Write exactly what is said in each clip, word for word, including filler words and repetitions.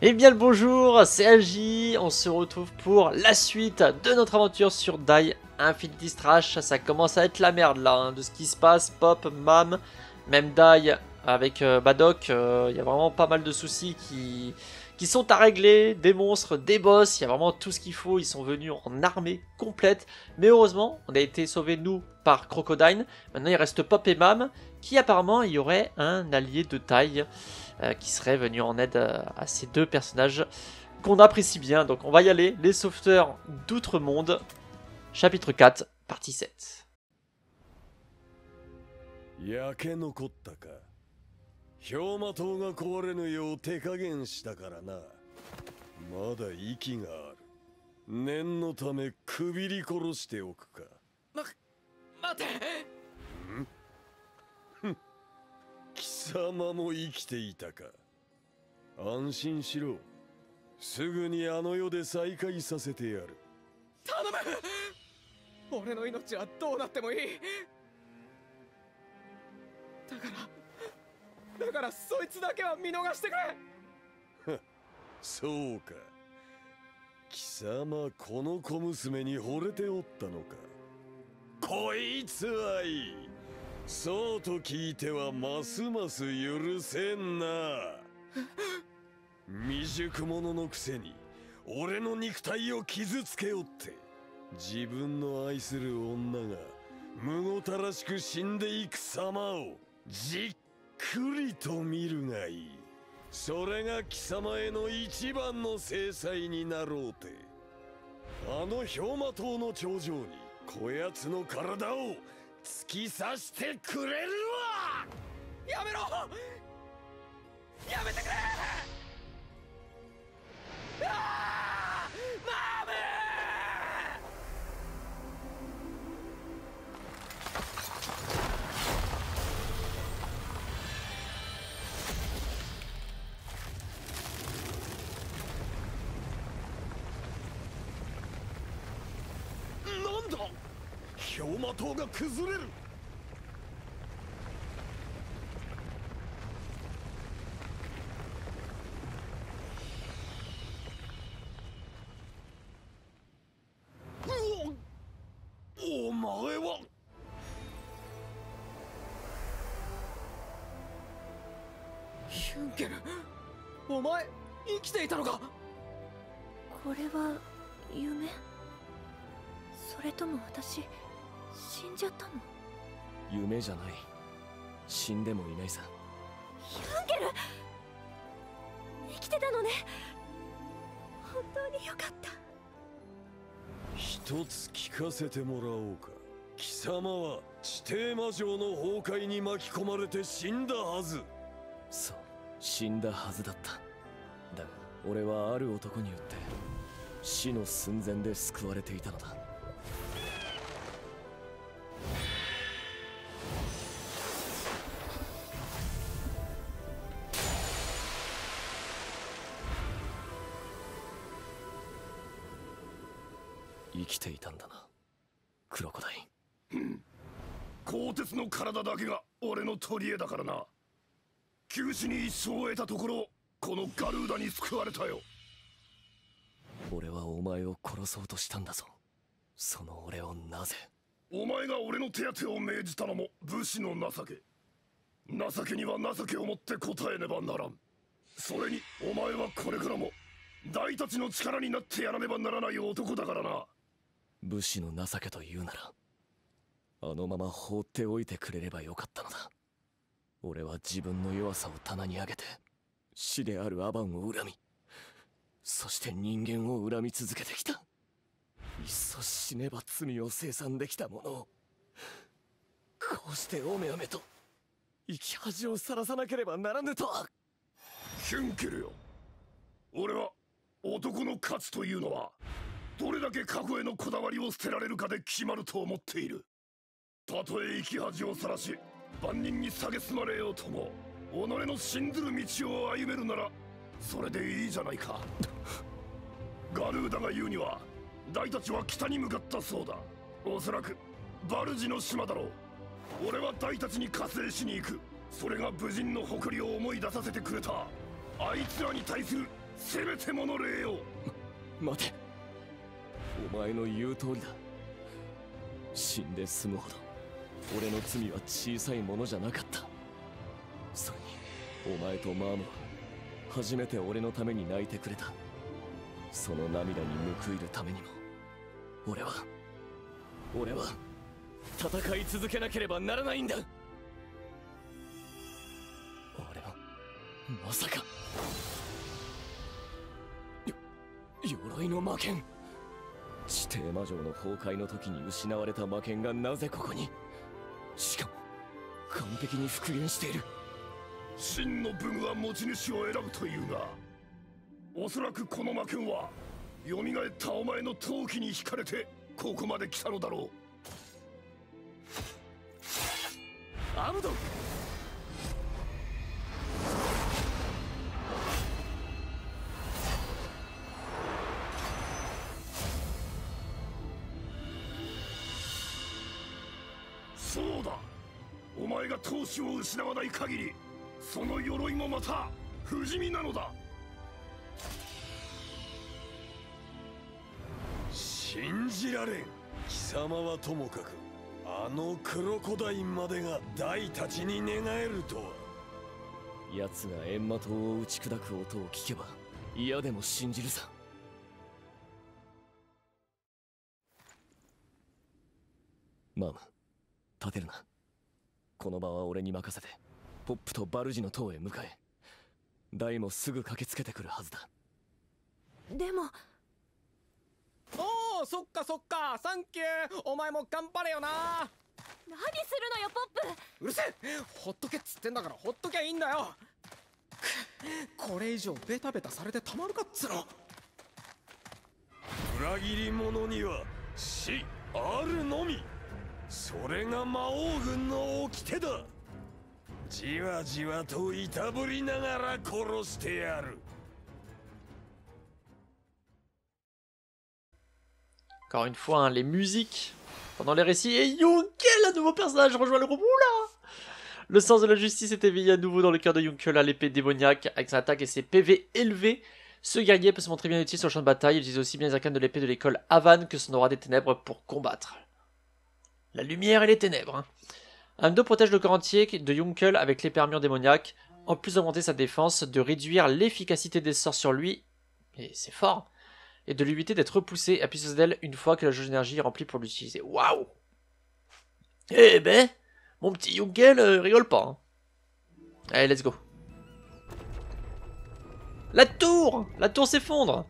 Eh bien le bonjour, c'est Agi, on se retrouve pour la suite de notre aventure sur Die Infinity Strash. Ça commence à être la merde là, hein, de ce qui se passe, Pop, Mam, même Die avec euh, Badok, il euh, y a vraiment pas mal de soucis qui, qui sont à régler, des monstres, des boss, il y a vraiment tout ce qu'il faut, ils sont venus en armée complète. Mais heureusement, on a été sauvés nous par Crocodile, maintenant il reste Pop et Mam, qui apparemment il y aurait un allié de taille. Euh, qui serait venu en aide euh, à ces deux personnages qu'on apprécie bien. Donc on va y aller, les sauveteurs d'Outre-Monde, chapitre quatre, partie sept. 焼け残ったか。氷魔塔が壊れぬよう手加減したからな。まだ息がある。念のためくびり殺しておくか。 ま、待て。 ん？貴様も生きていたか。安心しろ。すぐにあの世で再会させてやる。 頼む。俺の命はどうなってもいい。だからだからそいつだけは見逃してくれ。 そうか。貴様この小娘に惚れておったのか。こいつはいい。そうと聞いてはますます許せんな。未熟者のくせに俺の肉体を傷つけおって自分の愛する女がむごたらしく死んでいく様をじっくりと見るがいい。それが貴様への一番の制裁になろうて。あの氷魔塔の頂上にこやつの体を突き刺してくれるわ。 やめろ。やめてくれ。ああ、マム。なんだ。氷魔塔が崩れる。お、お前は。 ヒュンケル、お前生きていたのか。 これは夢？それとも私死んじゃったの？ 夢じゃない。死んでもいないさ。 ヒュンケル、生きてたのね。本当によかった。 一つ聞かせてもらおうか。貴様は地底魔城の崩壊に巻き込まれて死んだはず。 そう、死んだはずだった。だが俺はある男によって死の寸前で救われていたのだ。生きていたんだな、クロコダイ。 鋼鉄の体だけが俺の取り柄だからな。九死に一生を得たところこのガルーダに救われたよ。 俺はお前を殺そうとしたんだぞ。その俺をなぜ。 お前が俺の手当てを命じたのも武士の情け。情けには情けをもって答えねばならん。それにお前はこれからも大たちの力になってやらねばならない男だからな。 武士の情けというならあのまま放っておいてくれればよかったのだ。俺は自分の弱さを棚に上げて死であるアバンを恨み、そして人間を恨み続けてきた。いっそ死ねば罪を清算できたものを、こうしておめおめと生き恥をさらさなければならぬとは。 ヒュンケルよ、俺は男の価値というのはどれだけ過去へのこだわりを捨てられるかで決まると思っている。たとえ生き恥をさらし万人に蔑まれようとも己の信ずる道を歩めるならそれでいいじゃないか。ガルーダが言うには大たちは北に向かったそうだ。おそらくバルジの島だろう。俺は大たちに加勢しに行く。それが武人の誇りを思い出させてくれた。あいつらに対するせめてもの礼を。 待て、お前の言う通りだ。死んで済むほど俺の罪は小さいものじゃなかった。それにお前とマームは初めて俺のために泣いてくれた。その涙に報いるためにも俺は俺は戦い続けなければならないんだ。俺はまさかよ鎧の魔剣、地底魔女の崩壊の時に失われた魔剣がなぜここに、しかも完璧に復元している。 真の武具は持ち主を選ぶというが、おそらくこの魔剣は蘇ったお前の闘気に惹かれてここまで来たのだろう。 アムドン、 そうだ、お前が闘志を失わない限りその鎧もまた不死身なのだ。 信じられん。貴様はともかくあのクロコダインまでがダイたちに寝返るとは。 奴が閻魔刀を打ち砕く音を聞けば嫌でも信じるさ。マム、立てるな。この場は俺に任せてポップとバルジの塔へ向かえ。ダイもすぐ駆けつけてくるはずだ。 でもおお、そっかそっか、サンキュー。お前も頑張れよな。 何するのよポップ。 うるせえ、ほっとけっつってんだからほっときゃいいんだよ。くこれ以上ベタベタされてたまるかっつの。 裏切り者には死あるのみ。それが魔王軍の掟だ。じわじわといたぶりながら殺してやる。 Encore une fois, hein, les musiques pendant les récits. Et Yunkel, un nouveau personnage, rejoint le robot là. Le sens de la justice est éveillé à nouveau dans le cœur de Yunkel à l'épée démoniaque. Avec son attaque et ses P V élevés, ce guerrier peut se montrer bien utile sur le champ de bataille. Il utilise aussi bien les arcanes de l'épée de l'école Havan que son aura des ténèbres pour combattre. La lumière et les ténèbres. Hein. Amdo protège le corps entier de Yunkel avec l'épée armure démoniaque. En plus d'augmenter sa défense, de réduire l'efficacité des sorts sur lui. Et c'est fort. Et de l'éviter d'être repoussé à puissance d'aile une fois que la jauge d'énergie est remplie pour l'utiliser. Waouh! Eh ben, mon petit Yunkel euh, rigole pas. Hein. Allez, let's go. La tour! La tour s'effondre!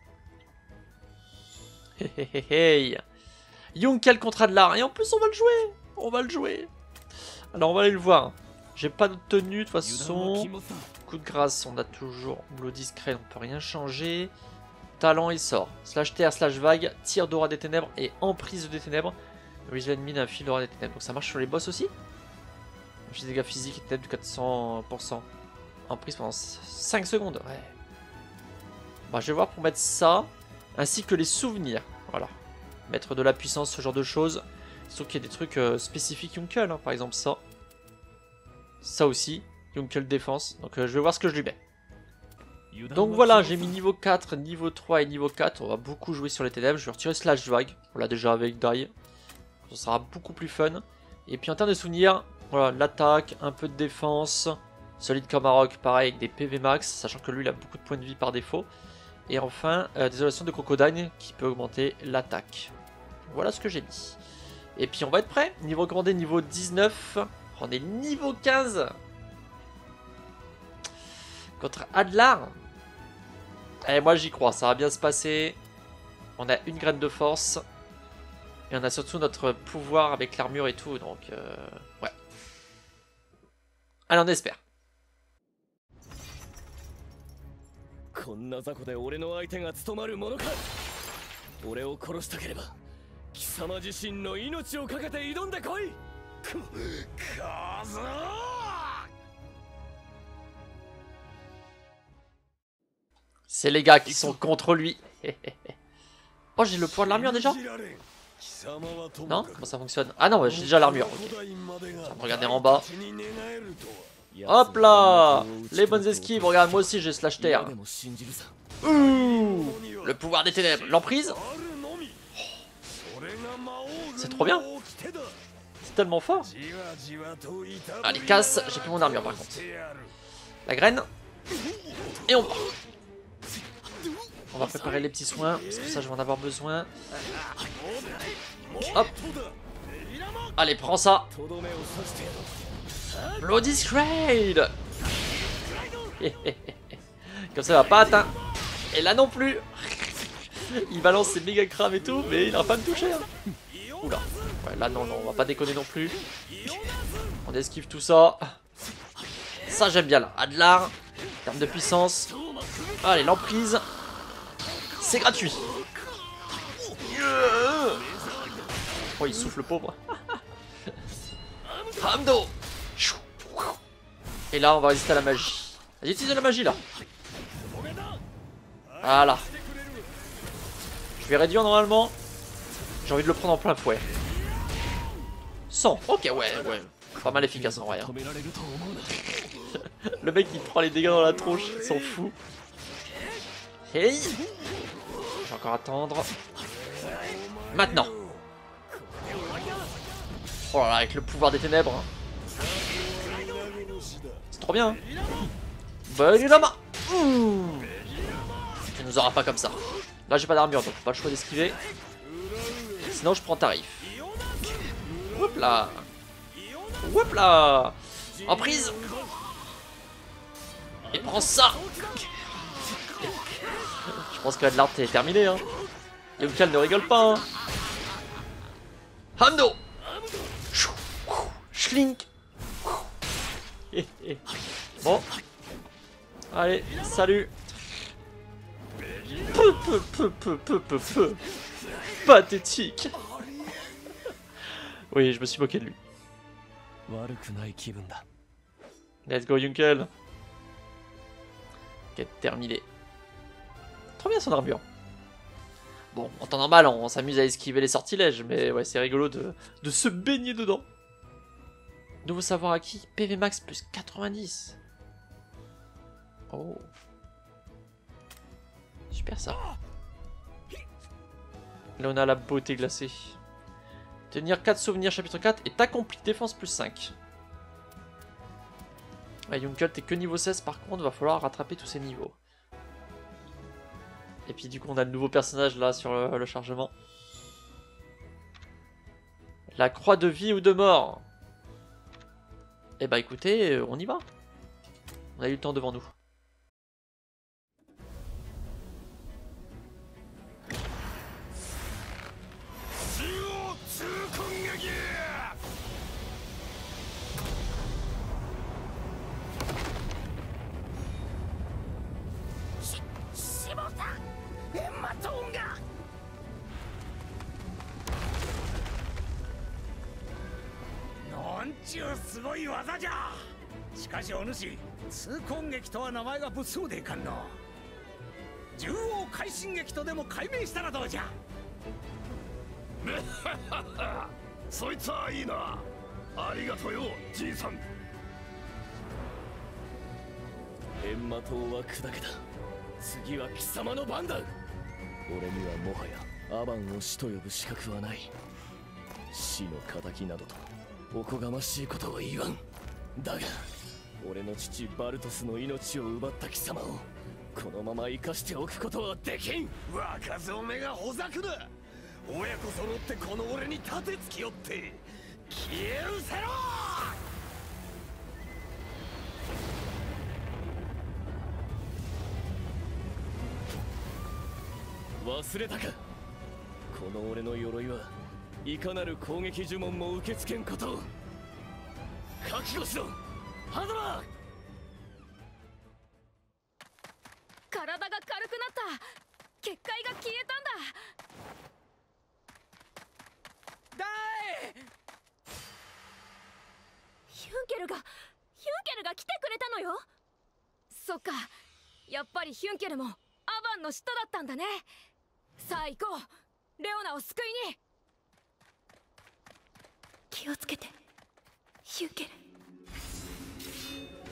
Hey, hey, hey, hey. Yunkel contre Adlar. Et en plus, on va le jouer! On va le jouer! Alors, on va aller le voir. J'ai pas de tenue, de toute façon. Coup de grâce, on a toujours bleu discret, on peut rien changer. Talent, il sort. Slash terre, slash vague, tir d'aura des ténèbres et emprise des ténèbres. Visual ennemi d'un fil d'aura des ténèbres. Donc ça marche sur les boss aussi. J'ai des dégâts physiques et ténèbres de quatre cents pour cent. Emprise pendant cinq secondes. Ouais. Bah, je vais voir pour mettre ça. Ainsi que les souvenirs. Voilà. Mettre de la puissance, ce genre de choses. Surtout qu'il y a des trucs euh, spécifiques Yunkel. Hein. Par exemple ça. Ça aussi. Yunkel défense. Donc euh, je vais voir ce que je lui mets. Donc voilà, j'ai mis niveau quatre, niveau trois et niveau quatre. On va beaucoup jouer sur les ténèbres. Je vais retirer Slash Vague. Voilà, déjà avec Die. Ça sera beaucoup plus fun. Et puis en termes de souvenirs, voilà, l'attaque, un peu de défense. Solide comme un roc, pareil, avec des P V max. Sachant que lui, il a beaucoup de points de vie par défaut. Et enfin, euh, désolation de Crocodile qui peut augmenter l'attaque. Voilà ce que j'ai mis. Et puis on va être prêt. Niveau commandé, niveau dix-neuf. On est niveau quinze. Contre Adlar. Et moi j'y crois, ça va bien se passer. On a une graine de force. Et on a surtout notre pouvoir avec l'armure et tout. Donc euh, ouais. Allez, on espère. こんな雑魚で俺の相手が務まるものか。俺を殺したければ貴様自身の命をかけて挑んでこい。 かずー C'est les gars qui sont contre lui. Oh, j'ai le pouvoir de l'armure déjà? Non? Comment ça fonctionne? Ah non, j'ai déjà l'armure. Okay. Je vais me regarder en bas. Hop là. Les bonnes esquives, regarde, moi aussi j'ai slash terre. Ouh. Le pouvoir des ténèbres, l'emprise. C'est trop bien. C'est tellement fort. Allez, casse, j'ai plus mon armure par contre. La graine. Et on part. On va préparer les petits soins, parce que ça je vais en avoir besoin. Hop. Allez, prends ça. Bloody Scrade. Comme ça il va pas atteindre. Et là non plus. Il balance ses méga crabes et tout, mais il n'aura pas me toucher. Hein. Oula. Ouais, là non, non, on va pas déconner non plus. On esquive tout ça. Ça j'aime bien là. Adlar. En termes de puissance. Allez, l'emprise. C'est gratuit. Oh, il souffle le pauvre. Hamdo. Et là, on va résister à la magie. Vas-y, utilise la magie là. Voilà. Je vais réduire normalement. J'ai envie de le prendre en plein fouet. cent. Ok, ouais, ouais. Pas mal efficace en vrai. Hein. Le mec il prend les dégâts dans la tronche, il s'en fout. Hey. Je vais encore attendre. Maintenant. Oh là là, avec le pouvoir des ténèbres. Hein. C'est trop bien. Hein. Bonne lama. Mmh. Tu nous auras pas comme ça. Là j'ai pas d'armure donc pas le choix d'esquiver. Sinon je prends tarif. Hop là. Hop là. En prise. Et prends ça. Je pense que l'art est terminé. Hein. Yunkel ne rigole pas. Hein. Hamdo. Schlink. Bon. Allez, salut. Peu, peu, peu, peu, peu, peu, peu. Pathétique. Oui, je me suis moqué de lui. Let's go, Yunkel. Quête terminée. Trop bien son armure. Bon, en temps normal, on s'amuse à esquiver les sortilèges, mais ouais, c'est rigolo de, de se baigner dedans. Nouveau savoir acquis, P V max plus quatre-vingt-dix. Oh. Super ça. Là on a la beauté glacée. Tenir quatre souvenirs chapitre quatre et accompli défense plus cinq. Ouais, Yunkel, t'es que niveau seize par contre, va falloir rattraper tous ces niveaux. Et puis du coup on a le nouveau personnage là sur le, le chargement. La croix de vie ou de mort. Et bah écoutez, on y va. On a eu le temps devant nous. すごい技じゃ。しかしお主、痛恨劇とは名前が物騒でいかんの。獣王快進撃とでも改名したらどうじゃ。 そいつはいいな。ありがとうよ、じいさん。 閻魔党は砕けた。次は貴様の番だ。俺にはもはやアバンを死と呼ぶ資格はない。死の仇などとおこがましいことは言わん。だが俺の父バルトスの命を奪った貴様をこのまま生かしておくことはできん。 若造めがほざくな。親子揃ってこの俺に立てつきよって消えうせろ。 忘れたか。この俺の鎧はいかなる攻撃呪文も受け付けんことを覚悟しろ。ハドラー。 体が軽くなった。結界が消えたんだ。 だいヒュンケルがヒュンケルが来てくれたのよ。そっか、やっぱりヒュンケルもアバンの使徒だったんだね。さあ行こう、レオナを救いに。気をつけてヒュンケル。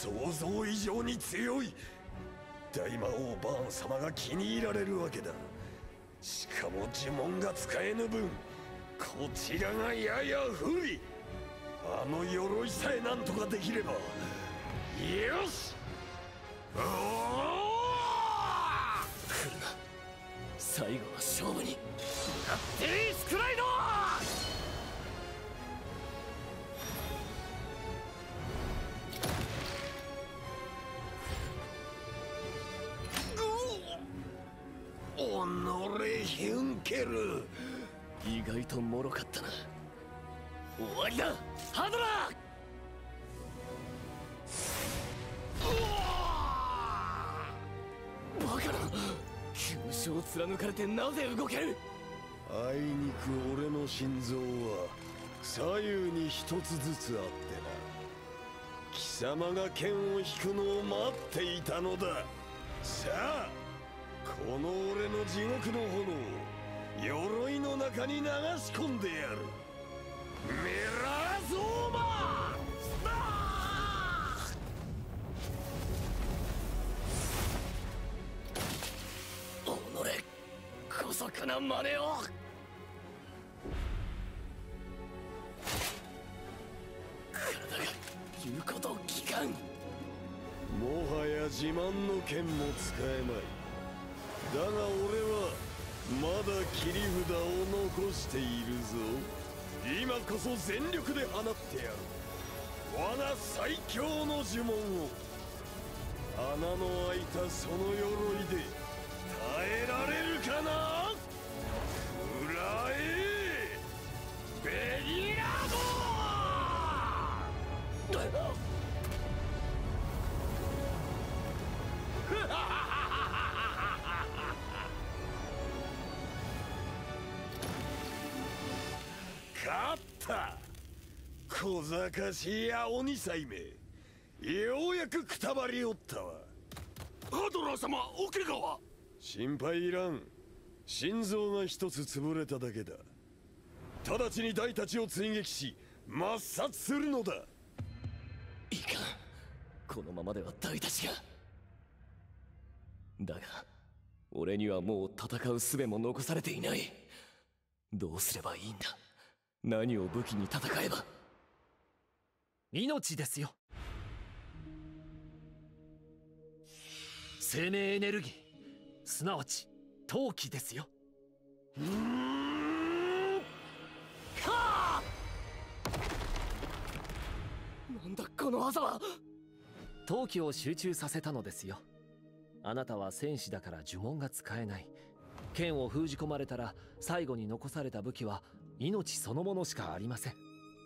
想像以上に強い。大魔王バーン様が気に入られるわけだ。しかも呪文が使えぬ分、こちらがやや不利。あの鎧さえなんとかできれば。よし、おー、 来るな、最後の勝負に。 テリースクライド。おのれヒュンケル、 意外と脆かったな。終わりだ、ハドラー。バカな、急所を貫かれてなぜ動ける。 あいにく俺の心臓は左右に一つずつあってな。貴様が剣を引くのを待っていたのだ。さあ、この俺の地獄の炎を鎧の中に流し込んでやる。ミラーゾーマースター。 おのれ、姑息な真似を。体が言うことを聞かん。 もはや自慢の剣も使えまい。だが俺はまだ切り札を残しているぞ。今こそ全力で放ってやる。我が最強の呪文を。穴の開いたその鎧で耐えられるかな。くらえベリアド勝った。小賢しい青二歳め、ようやくくたばりおったわ。ハドラー様、お怪我は。心配いらん。心臓が一つ潰れただけだ。直ちに大たちを追撃し抹殺するのだ。 いかん、このままでは大たちが。だが俺にはもう戦う術も残されていない。どうすればいいんだ。何を武器に戦えば。 命ですよ。生命エネルギー、すなわち闘気ですよ。 うーん、かー。なんだこの技は。 闘気を集中させたのですよ。あなたは戦士だから呪文が使えない。剣を封じ込まれたら最後に残された武器は命そのものしかありません。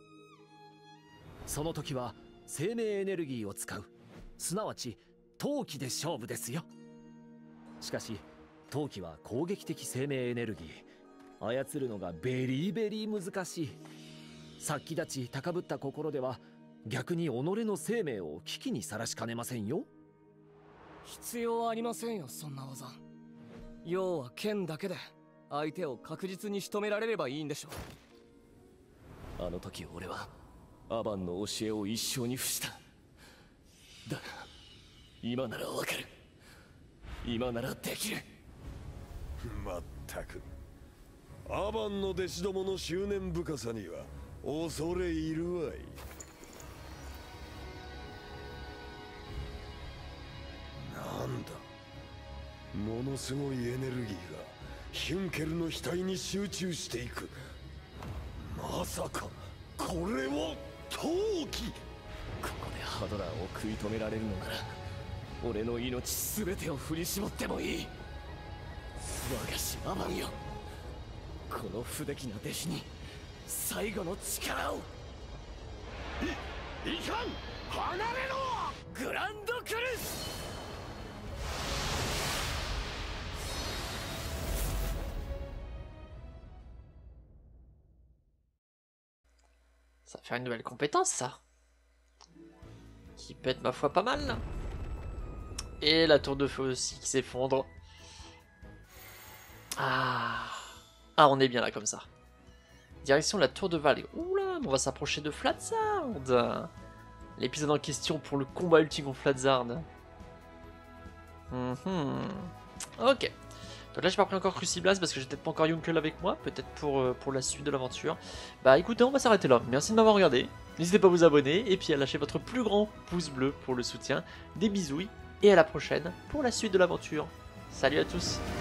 その時は生命エネルギーを使う、すなわち闘気で勝負ですよ。しかし闘気は攻撃的生命エネルギー、操るのがベリーベリー難しい。殺気立ち高ぶった心では逆に己の生命を危機にさらしかねませんよ。 必要ありませんよ、そんな技。要は剣だけで相手を確実に仕留められればいいんでしょう。あの時俺はアバンの教えを一生に付した。だが今ならわかる。今ならできる。 まったくアバンの弟子どもの執念深さには恐れ入るわい。なんだ、ものすごいエネルギーがヒュンケルの額に集中していく。まさかこれは闘気。 ここでハドラーを食い止められるのなら俺の命すべてを振り絞ってもいい。我が師アバンよ、この不出来な弟子に最後の力を。 いいかん、離れろ。 グランドクルス。 Ça va faire une nouvelle compétence, ça. Qui peut être, ma foi, pas mal. Et la tour de feu aussi qui s'effondre. Ah. Ah, on est bien là, comme ça. Direction la tour de Val. Oula, on va s'approcher de Flat Sound. l'épisode en question pour le combat ultime contre Flatzard. Mm-hmm. Ok. Donc là j'ai pas pris encore Cruciblast parce que j'ai peut-être pas encore Yunkel avec moi, peut-être pour, euh, pour la suite de l'aventure. Bah écoutez, on va s'arrêter là. Merci de m'avoir regardé. N'hésitez pas à vous abonner et puis à lâcher votre plus grand pouce bleu pour le soutien. Des bisouilles et à la prochaine pour la suite de l'aventure. Salut à tous.